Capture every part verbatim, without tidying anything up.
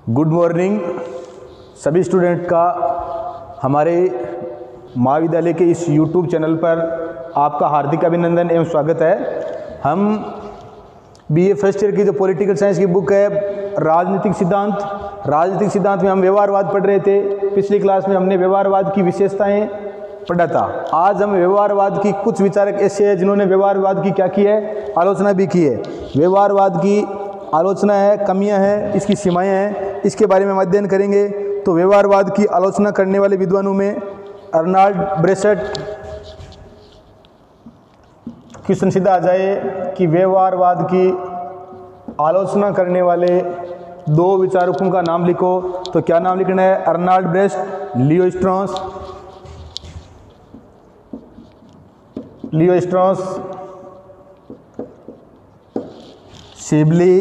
Good morning सभी student का हमारे महाविद्यालय के इस यूट्यूब चैनल पर आपका हार्दिक अभिनंदन एवं स्वागत है। हम बीए फर्स्ट ईयर की जो पॉलिटिकल साइंस की बुक है राजनीतिक सिद्धांत राजनीतिक सिद्धांत में हम व्यवहारवाद पढ़ रहे थे। पिछली क्लास में हमने व्यवहारवाद की विशेषताएं पढ़ा था। आज हम व्यवहारवाद की कुछ विचारक ऐसे हैं जिन्होंने व्यवहारवाद की क्या की है, आलोचना भी की है। व्यवहारवाद की आलोचना है, कमियां हैं, इसकी सीमाएं हैं, इसके बारे में हम अध्ययन करेंगे। तो व्यवहारवाद की आलोचना करने वाले विद्वानों में अर्नाल्ड ब्रेसेट, क्वेश्चन सीधा आ जाए कि व्यवहारवाद की आलोचना करने वाले दो विचारकों का नाम लिखो। तो क्या नाम लिखना है? Arnold Brecht, Leo Strauss, Leo Strauss, Shibley,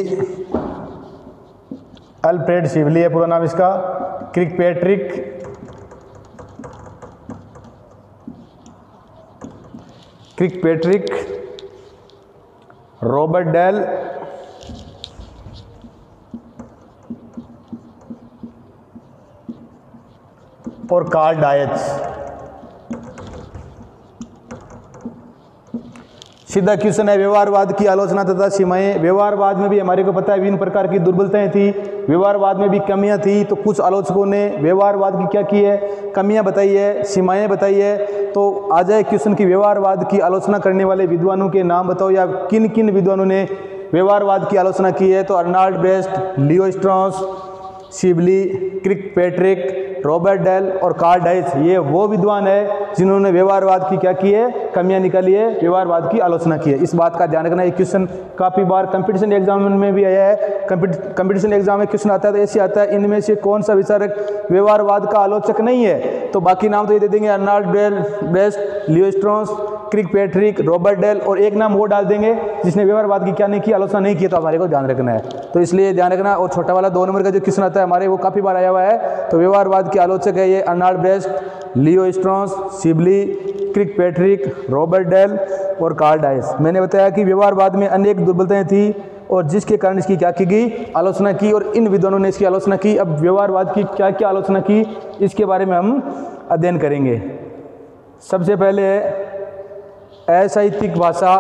Alfred Shibley है पूरा नाम इसका, क्रिकपैट्रिक, क्रिकपैट्रिक, रॉबर्ट डेल, और कार्ल डायच। सीधा क्वेश्चन है व्यवहारवाद की आलोचना तथा सीमाएं। व्यवहारवाद में भी हमारे को पता है विभिन्न प्रकार की दुर्बलताएं थी, व्यवहारवाद में भी कमियां थी। तो कुछ आलोचकों ने व्यवहारवाद की क्या की है, कमियां बताई है, सीमाएं बताई है। तो आ जाए क्वेश्चन की व्यवहारवाद की आलोचना करने वाले विद्वानों के नाम बताओ, या किन किन विद्वानों ने व्यवहारवाद की आलोचना की है। तो Arnold Brecht, Leo Strauss, Shibley, Kirkpatrick, Robert Dahl और कार्ल डाइच, ये वो विद्वान है जिन्होंने व्यवहारवाद की क्या की है, कमियां निकाली है, व्यवहारवाद की आलोचना की है। इस बात का ध्यान रखना। ये क्वेश्चन काफी बार कंपटीशन एग्जाम में भी आया है। कंपटीशन एग्जाम में क्वेश्चन आता है तो ऐसे आता है, इनमें से कौन सा विचारक व्यवहारवाद का आलोचक नहीं है। तो बाकी नाम तो ये दे देंगे, Arnold Brecht, Leo Strauss, Kirkpatrick, Robert Dahl, और एक नाम वो डाल देंगे जिसने व्यवहारवाद की क्या नहीं की, आलोचना नहीं की। तो हमारे को ध्यान रखना है, तो इसलिए ध्यान रखना। और छोटा वाला दो नंबर का जो क्वेश्चन आता है हमारे, वो काफी बार आया हुआ है। तो व्यवहारवाद के आलोचक है ये Arnold Brecht, Leo Strauss, Shibley, Kirkpatrick, Robert Dahl और कार्ल डाइच। मैंने बताया कि व्यवहारवाद में अनेक दुर्बलताएं थी और जिसके कारण इसकी क्या की गई, आलोचना की, और इन विद्वानों ने इसकी आलोचना की। अब व्यवहारवाद की क्या क्या आलोचना की, इसके बारे में हम अध्ययन करेंगे। सबसे पहले है असाहित्यिक भाषा।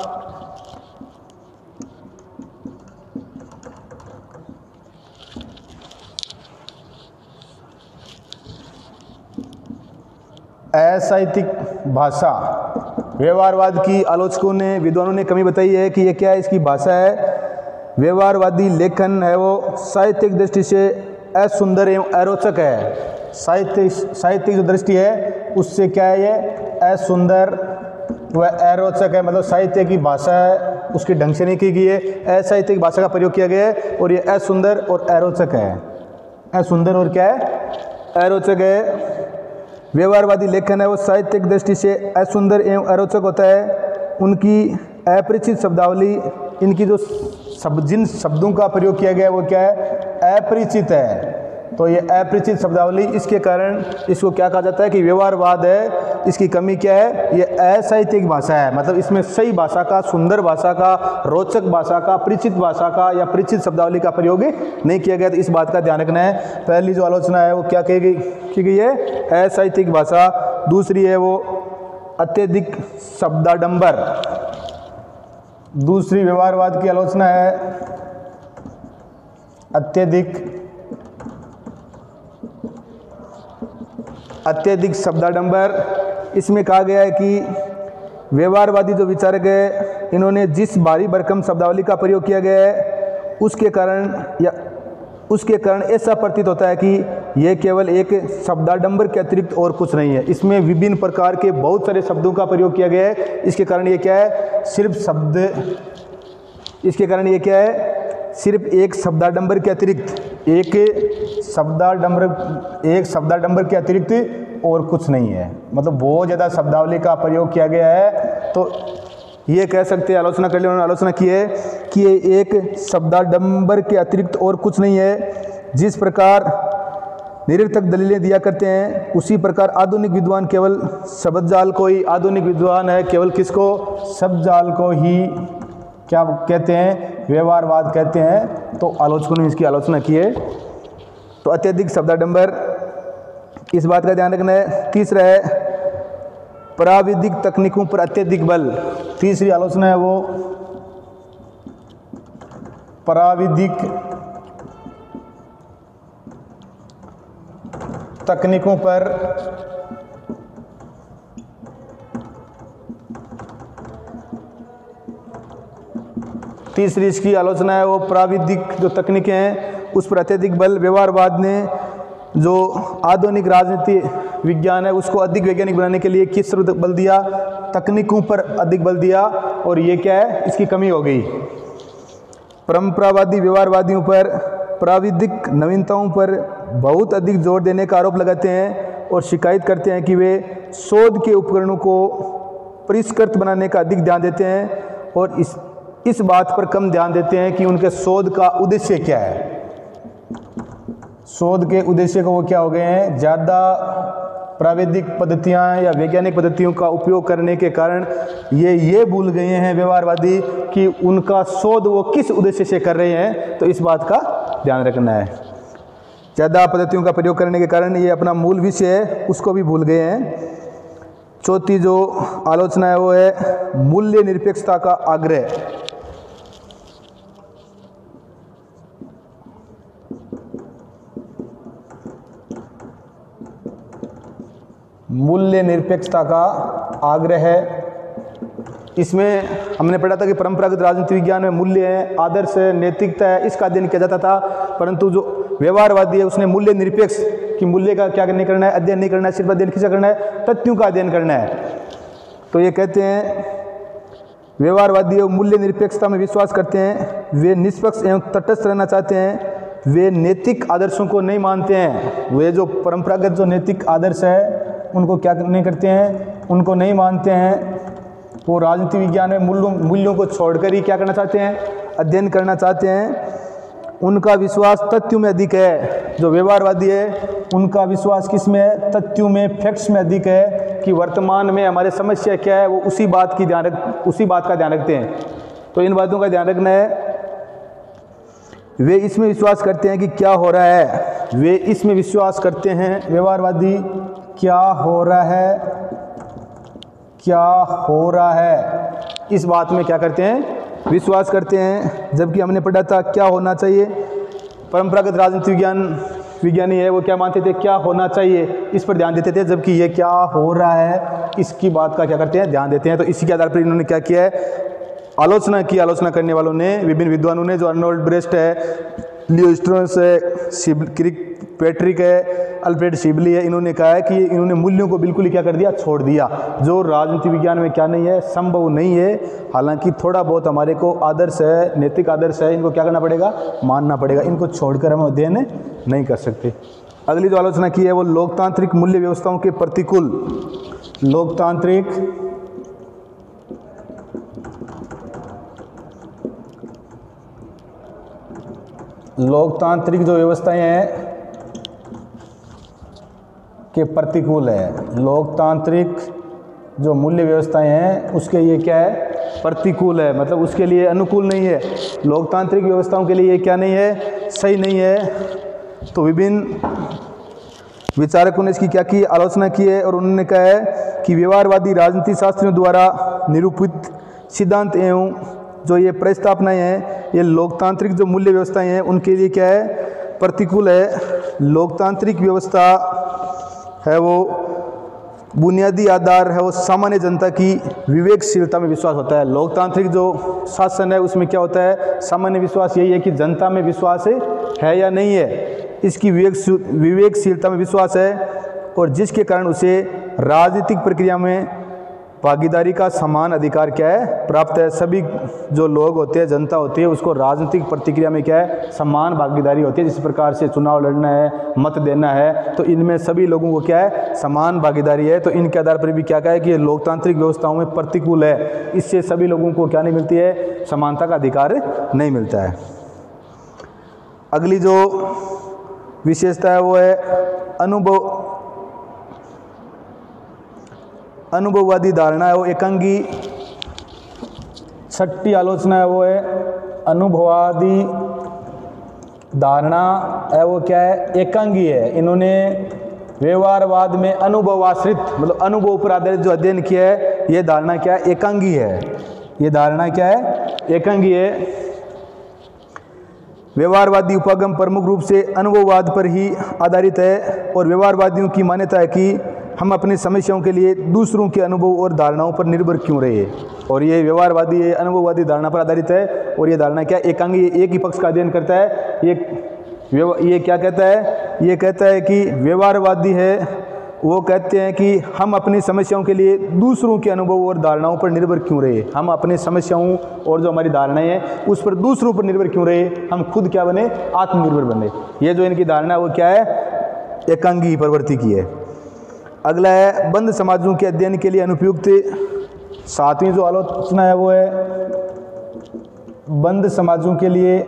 असाहित्यिक भाषा व्यवहारवाद की आलोचकों ने, विद्वानों ने कमी बताई है कि ये क्या है, इसकी भाषा है। व्यवहारवादी लेखन है वो साहित्यिक दृष्टि से असुंदर एवं अरोचक है। साहित्य साहित्यिक जो दृष्टि है उससे क्या है, ये असुंदर वह अरोचक है। मतलब साहित्य की भाषा है उसके ढंग से नहीं की गई है, असाहित्यिक भाषा का प्रयोग किया गया है, और ये असुंदर और अरोचक है। असुंदर और क्या है, अरोचक है। व्यवहारवादी लेखन है वो साहित्यिक दृष्टि से असुंदर एवं अरोचक होता है। उनकी अपरिचित शब्दावली, इनकी जो शब्द, जिन शब्दों का प्रयोग किया गया है वो क्या है, अपरिचित है। तो ये अपरिचित शब्दावली, इसके कारण इसको क्या कहा जाता है कि व्यवहारवाद है। इसकी कमी क्या है, ये असाहित्यिक भाषा है। मतलब इसमें सही भाषा का, सुंदर भाषा का, रोचक भाषा का, परिचित भाषा का या परिचित शब्दावली का प्रयोग नहीं किया गया। तो इस बात का ध्यान रखना है। पहली जो आलोचना है वो क्या की गई की गई है, असाहित्यिक भाषा। दूसरी है वो अत्यधिक शब्दाडंबर। दूसरी व्यवहारवाद की आलोचना है अत्यधिक अत्यधिक शब्दाडंबर। इसमें कहा गया है कि व्यवहारवादी जो विचारक है, इन्होंने जिस भारी भरकम शब्दावली का प्रयोग किया गया है उसके कारण या उसके कारण ऐसा प्रतीत होता है कि यह केवल एक शब्दाडंबर के अतिरिक्त और कुछ नहीं है। इसमें विभिन्न प्रकार के बहुत सारे शब्दों का प्रयोग किया गया है। इसके कारण ये क्या है, सिर्फ शब्द इसके कारण ये क्या है, सिर्फ एक शब्दाडंबर के अतिरिक्त एक शब्दाडंबर एक शब्दाडंबर के अतिरिक्त और कुछ नहीं है। मतलब बहुत ज़्यादा शब्दावली का प्रयोग किया गया है। तो ये कह सकते हैं, आलोचना कर लिया उन्होंने, आलोचना की है कि ये एक शब्दाडंबर के अतिरिक्त और कुछ नहीं है। जिस प्रकार निरर्थक दलीलें दिया करते हैं उसी प्रकार आधुनिक विद्वान केवल शब्द जाल को ही, आधुनिक विद्वान है केवल किसको, शब्द जाल को ही क्या कहते हैं, व्यवहारवाद कहते हैं। तो आलोचकों ने इसकी आलोचना की है। तो अत्यधिक शब्दाडंबर, इस बात का ध्यान रखना है। तीसरा है प्राविधिक तकनीकों पर अत्यधिक बल। तीसरी आलोचना है वो प्राविधिक तकनीकों पर तीसरी इसकी आलोचना है वो प्राविधिक जो तकनीकें हैं उस पर अत्यधिक बल। व्यवहारवाद ने जो आधुनिक राजनीति विज्ञान है उसको अधिक वैज्ञानिक बनाने के लिए किस पर बल दिया? तकनीकों पर अधिक बल दिया, और ये क्या है? इसकी कमी हो गई। परंपरावादी व्यवहारवादियों पर प्राविधिक नवीनताओं पर बहुत अधिक जोर देने का आरोप लगाते हैं और शिकायत करते हैं कि वे शोध के उपकरणों को परिष्कृत बनाने का अधिक ध्यान देते हैं और इस इस बात पर कम ध्यान देते हैं कि उनके शोध का उद्देश्य क्या है। शोध के उद्देश्य को वो क्या हो गए हैं? ज़्यादा प्राविधिक पद्धतियाँ या वैज्ञानिक पद्धतियों का उपयोग करने के कारण ये ये भूल गए हैं व्यवहारवादी कि उनका शोध वो किस उद्देश्य से कर रहे हैं। तो इस बात का ध्यान रखना है। ज़्यादा पद्धतियों का प्रयोग करने के कारण ये अपना मूल विषय है उसको भी भूल गए हैं। चौथी जो आलोचना है वो है मूल्य निरपेक्षता का आग्रह। मूल्य निरपेक्षता का आग्रह है। इसमें हमने पढ़ा था कि परंपरागत राजनीति विज्ञान में मूल्य है, आदर्श है, नैतिकता है, इसका अध्ययन किया जाता था। परंतु जो व्यवहारवादी है उसने मूल्य निरपेक्ष कि मूल्य का क्या नहीं करना है, अध्ययन नहीं करना है, सिर्फ अध्ययन किसका करना है? तथ्यों का अध्ययन करना है। तो ये कहते हैं व्यवहारवादी मूल्य निरपेक्षता में विश्वास करते हैं, वे निष्पक्ष एवं तटस्थ रहना चाहते हैं, वे नैतिक आदर्शों को नहीं मानते हैं। वे जो परंपरागत जो नैतिक आदर्श है उनको क्या नहीं करते हैं? उनको नहीं मानते हैं। वो राजनीति विज्ञान में मूल्यों मूल्यों को छोड़कर ही क्या करना चाहते हैं? अध्ययन करना चाहते हैं। उनका विश्वास तथ्यों में अधिक है। जो व्यवहारवादी है उनका विश्वास किस में है? तथ्यों में, फैक्ट्स में अधिक है कि वर्तमान में हमारे समस्या क्या है, वो उसी बात की ध्यान रख उसी बात का ध्यान रखते हैं। तो इन बातों का ध्यान रखना है। वे इसमें विश्वास करते हैं कि क्या हो रहा है। वे इसमें विश्वास करते हैं व्यवहारवादी क्या हो रहा है, क्या हो रहा है, इस बात में क्या करते हैं? विश्वास करते हैं। जबकि हमने पढ़ा था क्या होना चाहिए। परंपरागत राजनीति विज्ञान विज्ञानी है वो क्या मानते थे? क्या होना चाहिए, इस पर ध्यान देते थे। जबकि ये क्या हो रहा है इसकी बात का क्या करते हैं? ध्यान देते हैं। तो इसी के आधार पर इन्होंने क्या किया है? आलोचना की। आलोचना करने वालों ने, विभिन्न विद्वानों ने, जो अर्नोल्ड ब्रेस्ट है, लियो स्ट्रॉस है, क्रिक पैट्रिक है, अल्फ्रेड शिबली है, इन्होंने कहा है कि इन्होंने मूल्यों को बिल्कुल ही क्या कर दिया? छोड़ दिया। जो राजनीति विज्ञान में क्या नहीं है? संभव नहीं है। हालांकि थोड़ा बहुत हमारे को आदर्श है, नैतिक आदर्श है, इनको क्या करना पड़ेगा? मानना पड़ेगा। इनको छोड़कर हम अध्ययन नहीं कर सकते। अगली जो आलोचना की है वो लोकतांत्रिक मूल्य व्यवस्थाओं के प्रतिकूल। लोकतांत्रिक लोकतांत्रिक जो व्यवस्थाएं हैं के प्रतिकूल है। लोकतांत्रिक जो मूल्य व्यवस्थाएं हैं उसके ये क्या है? प्रतिकूल है, मतलब उसके लिए अनुकूल नहीं है। लोकतांत्रिक व्यवस्थाओं के लिए ये क्या नहीं है? सही नहीं है। तो विभिन्न विचारकों ने इसकी क्या की? आलोचना की है और उन्होंने कहा है कि व्यवहारवादी राजनीति शास्त्रियों द्वारा निरूपित सिद्धांत एवं जो ये प्रस्तावनाएं हैं ये लोकतांत्रिक जो मूल्य व्यवस्थाएं हैं उनके लिए क्या है? प्रतिकूल है। लोकतांत्रिक व्यवस्था है वो बुनियादी आधार है वो सामान्य जनता की विवेकशीलता में विश्वास होता है। लोकतांत्रिक जो शासन है उसमें क्या होता है? सामान्य विश्वास यही है कि जनता में विश्वास है, है या नहीं है, इसकी विवेक विवेकशीलता में विश्वास है और जिसके कारण उसे राजनीतिक प्रक्रिया में भागीदारी का समान अधिकार क्या है? प्राप्त है। सभी जो लोग होते हैं, जनता होती है, उसको राजनीतिक प्रतिक्रिया में क्या है? समान भागीदारी होती है। जिस प्रकार से चुनाव लड़ना है, मत देना है, तो इनमें सभी लोगों को क्या है? समान भागीदारी है। तो इनके आधार पर भी क्या कहा है कि ये लोकतांत्रिक व्यवस्थाओं में प्रतिकूल है। इससे सभी लोगों को क्या नहीं मिलती है? समानता का अधिकार नहीं मिलता है। अगली जो विशेषता है वो है अनुभव अनुभववादी धारणा है वो एकांगी। छठी आलोचना है वो है अनुभववादी धारणा है वो क्या है, एकांगी है। इन्होंने व्यवहारवाद में अनुभवाश्रित मतलब अनुभव पर आधारित जो अध्ययन किया है, ये धारणा क्या है, एकांगी है। ये धारणा क्या है, एकांगी है। व्यवहारवादी उपागम प्रमुख रूप से अनुभववाद पर ही आधारित है और व्यवहारवादियों की मान्यता है कि हम अपनी समस्याओं के लिए दूसरों के अनुभव और धारणाओं पर निर्भर क्यों रहे। और ये व्यवहारवादी ये अनुभववादी धारणा पर आधारित है और ये धारणा क्या, एकांगी, एक ही पक्ष का अध्ययन करता है। ये ये क्या कहता है, ये कहता है कि व्यवहारवादी है वो कहते हैं कि हम अपनी समस्याओं के लिए दूसरों के अनुभव और धारणाओं पर निर्भर क्यों रहे। हम अपनी समस्याओं और जो हमारी धारणाएं हैं उस पर दूसरों पर निर्भर क्यों रहे, हम खुद क्या बने, आत्मनिर्भर बने। ये जो इनकी धारणा है वो क्या है, एकांगी प्रवृत्ति की है। अगला है बंद समाजों के अध्ययन के लिए अनुपयुक्त। सातवीं जो आलोचना है वो है बंद समाजों के लिए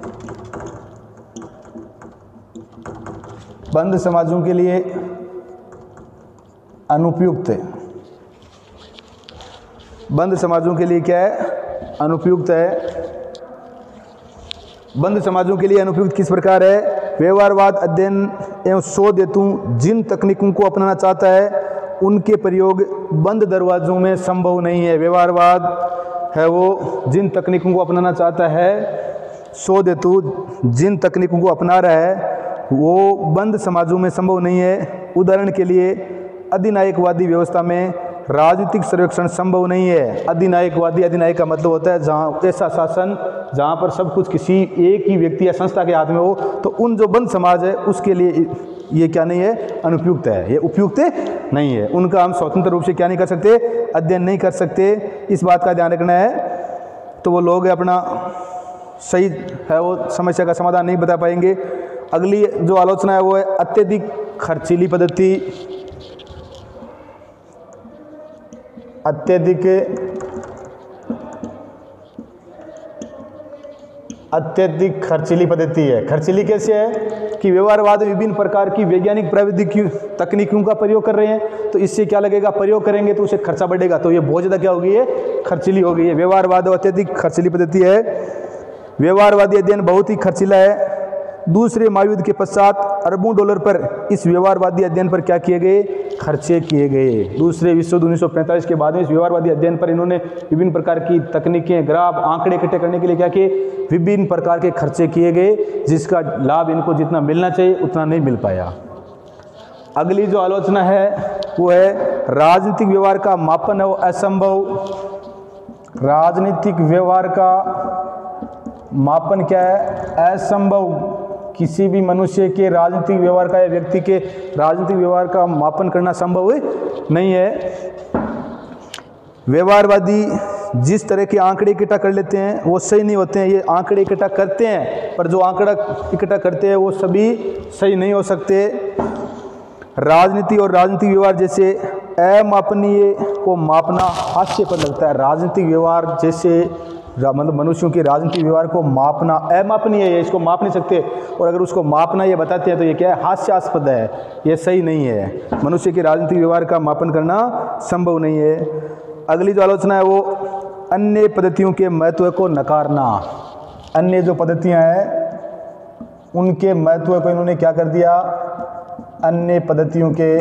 बंद समाजों के लिए अनुपयुक्त है। बंद समाजों के लिए क्या है, अनुपयुक्त है। बंद समाजों के लिए अनुपयुक्त किस प्रकार है, व्यवहारवाद अध्ययन एवं शोध हेतु जिन तकनीकों को अपनाना चाहता है उनके प्रयोग बंद दरवाजों में संभव नहीं है। व्यवहारवाद है वो जिन तकनीकों को अपनाना चाहता है, शोध हेतु जिन तकनीकों को अपना रहा है वो बंद समाजों में संभव नहीं है। उदाहरण के लिए अधिनायकवादी व्यवस्था में राजनीतिक सर्वेक्षण संभव नहीं है। अधिनायकवादी, अधिनायक का मतलब होता है जहाँ ऐसा शासन जहाँ पर सब कुछ किसी एक ही व्यक्ति या संस्था के हाथ में हो, तो उन जो बंद समाज है उसके लिए ये क्या नहीं है, अनुपयुक्त है, ये उपयुक्त नहीं है। उनका हम स्वतंत्र रूप से क्या नहीं कर सकते, अध्ययन नहीं कर सकते। इस बात का ध्यान रखना है। तो वो लोग अपना सही है वो समस्या का समाधान नहीं बता पाएंगे। अगली जो आलोचना है वो है अत्यधिक खर्चीली पद्धति। अत्यधिक अत्यधिक खर्चीली पद्धति है। खर्चीली कैसे है कि व्यवहारवाद में विभिन्न प्रकार की वैज्ञानिक प्रविधि तकनीकों का प्रयोग कर रहे हैं, तो इससे क्या लगेगा, प्रयोग करेंगे तो उसे खर्चा बढ़ेगा, तो ये बहुत ज़्यादा क्या हो गई है, खर्चीली हो गई है। व्यवहारवाद अत्यधिक खर्चीली पद्धति है। व्यवहारवादी अध्ययन बहुत ही खर्चीला है। दूसरे महायुद्ध के पश्चात अरबों डॉलर पर इस व्यवहारवादी अध्ययन पर क्या किए गए, खर्चे किए गए। दूसरे विश्व युद्ध उन्नीस सौ पैंतालीस के बाद में इस व्यवहारवादी अध्ययन पर इन्होंने विभिन्न प्रकार की तकनीकें, ग्राफ, आंकड़े इकट्ठे करने के लिए क्या किए, विभिन्न प्रकार के खर्चे किए गए, जिसका लाभ इनको जितना मिलना चाहिए उतना नहीं मिल पाया। अगली जो आलोचना है वो है राजनीतिक व्यवहार का मापन है वो असंभव। राजनीतिक व्यवहार का मापन क्या है, असंभव। किसी भी मनुष्य के राजनीतिक व्यवहार का या व्यक्ति के राजनीतिक व्यवहार का मापन करना संभव नहीं है। व्यवहारवादी जिस तरह के आंकड़े इकट्ठा कर लेते हैं वो सही नहीं होते हैं। ये आंकड़े इकट्ठा करते हैं पर जो आंकड़ा इकट्ठा करते हैं वो सभी सही नहीं हो सकते। राजनीति और राजनीतिक व्यवहार जैसे अमापनीय को मापना हास्य पर लगता है। राजनीतिक व्यवहार जैसे मतलब मनुष्यों के राजनीतिक व्यवहार को मापना अमापनीय है, इसको माप नहीं सकते, और अगर उसको मापना ये बताते हैं तो ये क्या है, हास्यास्पद है, ये सही नहीं है। मनुष्य के राजनीतिक व्यवहार का मापन करना संभव नहीं है। अगली जो आलोचना है वो अन्य पद्धतियों के महत्व को नकारना। अन्य जो पद्धतियां हैं उनके महत्व को इन्होंने क्या कर दिया, अन्य पद्धतियों के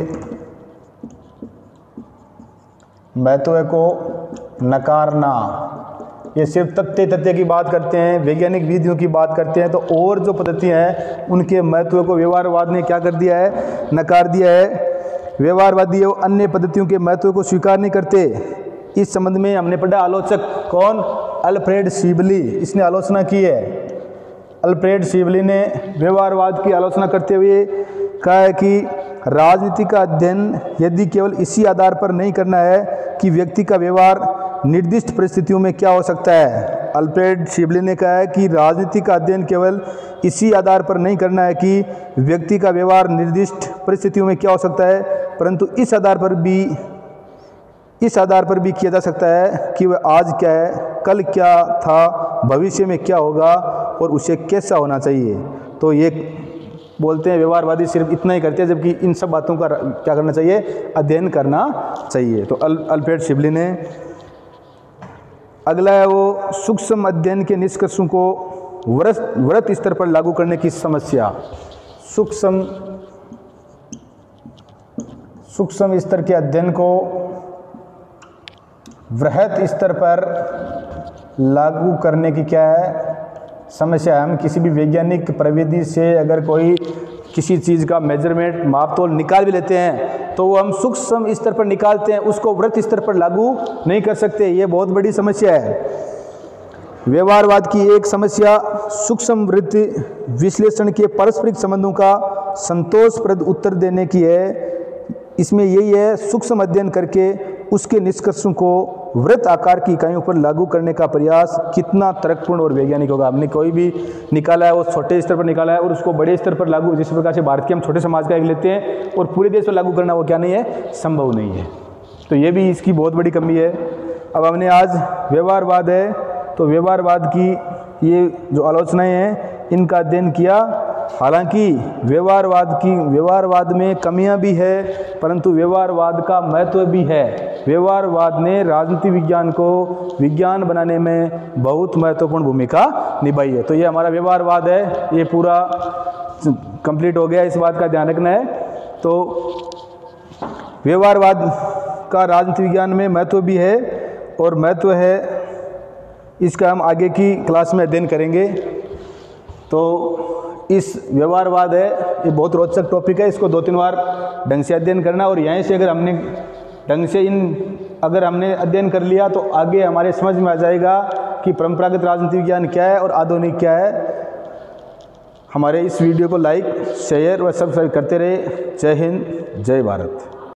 महत्व को नकारना। ये सिर्फ तथ्य तथ्य की बात करते हैं, वैज्ञानिक विधियों की बात करते हैं, तो और जो पद्धतियां हैं उनके महत्व को व्यवहारवाद ने क्या कर दिया है, नकार दिया है। व्यवहारवादी वो अन्य पद्धतियों के महत्व को स्वीकार नहीं करते। इस संबंध में हमने पढ़ा आलोचक कौन, अल्फ्रेड सीबली, इसने आलोचना की है। अल्फ्रेड सीबली ने व्यवहारवाद की आलोचना करते हुए कहा है कि राजनीति का अध्ययन यदि केवल इसी आधार पर नहीं करना है कि व्यक्ति का व्यवहार निर्दिष्ट परिस्थितियों में क्या हो सकता है। अल्फ्रेड सीबली ने कहा है कि राजनीति का अध्ययन केवल इसी आधार पर नहीं करना है कि व्यक्ति का व्यवहार निर्दिष्ट परिस्थितियों में क्या हो सकता है, परंतु इस आधार पर भी इस आधार पर भी किया जा सकता है कि वह आज क्या है, कल क्या था, भविष्य में क्या होगा और उसे कैसा होना चाहिए। तो ये बोलते हैं व्यवहारवादी सिर्फ इतना ही करते हैं, जबकि इन सब बातों का क्या करना चाहिए, अध्ययन करना चाहिए। तो अल अल्फ्रेड सीबली ने। अगला है वो सूक्ष्म अध्ययन के निष्कर्षों को व्रत व्रत स्तर पर लागू करने की समस्या। सूक्ष्म सूक्ष्म स्तर के अध्ययन को वृहत स्तर पर लागू करने की क्या है समस्या। हम किसी भी वैज्ञानिक प्रविधि से अगर कोई किसी चीज़ का मेजरमेंट मापतोल निकाल भी लेते हैं तो वो हम सूक्ष्म स्तर पर निकालते हैं, उसको वृहत स्तर पर लागू नहीं कर सकते। ये बहुत बड़ी समस्या है। व्यवहारवाद की एक समस्या सूक्ष्म वृत्त विश्लेषण के पारस्परिक संबंधों का संतोषप्रद उत्तर देने की है। इसमें यही है, सूक्ष्म अध्ययन करके उसके निष्कर्षों को वृत्त आकार की इकाइयों पर लागू करने का प्रयास कितना तर्कपूर्ण और वैज्ञानिक होगा। हमने कोई भी निकाला है वो छोटे स्तर पर निकाला है और उसको बड़े स्तर पर लागू, जिस प्रकार से भारत के हम छोटे समाज का एक लेते हैं और पूरे देश पर लागू करना वो क्या नहीं है, संभव नहीं है। तो ये भी इसकी बहुत बड़ी कमी है। अब हमने आज व्यवहारवाद है तो व्यवहारवाद की ये जो आलोचनाएं हैं इनका अध्ययन किया। हालांकि व्यवहारवाद की व्यवहारवाद में कमियां भी है परंतु व्यवहारवाद का महत्व भी है। व्यवहारवाद ने राजनीति विज्ञान को विज्ञान बनाने में बहुत महत्वपूर्ण भूमिका निभाई है। तो ये हमारा व्यवहारवाद है, ये पूरा कंप्लीट हो गया। इस बात का ध्यान रखना है। तो व्यवहारवाद का राजनीति विज्ञान में महत्व भी है और महत्व है इसका हम आगे की क्लास में अध्ययन करेंगे। तो इस व्यवहारवाद है ये बहुत रोचक टॉपिक है, इसको दो तीन बार ढंग से अध्ययन करना और यहीं से अगर हमने ढंग से इन अगर हमने अध्ययन कर लिया तो आगे हमारे समझ में आ जाएगा कि परंपरागत राजनीति विज्ञान क्या है और आधुनिक क्या है। हमारे इस वीडियो को लाइक शेयर व सब्सक्राइब करते रहे। जय हिंद, जय भारत।